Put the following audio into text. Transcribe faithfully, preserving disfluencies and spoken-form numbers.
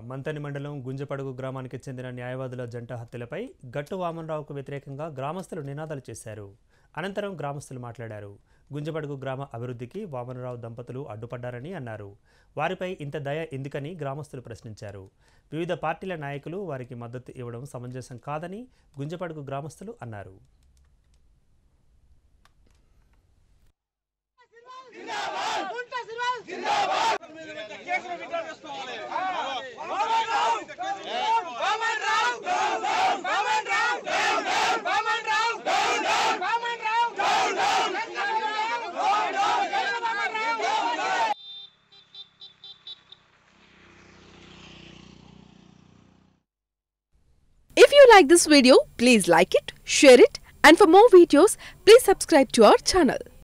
మంతని మండలం గుంజపడుగు గ్రామానికి చెందిన న్యాయవాదుల జంట హత్యలపై గట్టు వామనరావుకు వ్యతిరేకంగా గ్రామస్తులు నినాదాలు చేశారు. అనంతరం గ్రామస్తులు మాట్లాడారు. గుంజపడుగు గ్రామ అభివృద్ధికి వామనరావు దంపతులు అడ్డుపడ్డారని అన్నారు. వారిపై ఇంత దయ ఎందుకని గ్రామస్తులు ప్రశ్నించారు. వివిధ పార్టీల నాయకులు వారికి మద్దతు ఇవ్వడం సమంజసం కాదని గుంజపడుగు గ్రామస్తులు అన్నారు. If you like this video, please like it, share it, and for more videos, please subscribe to our channel.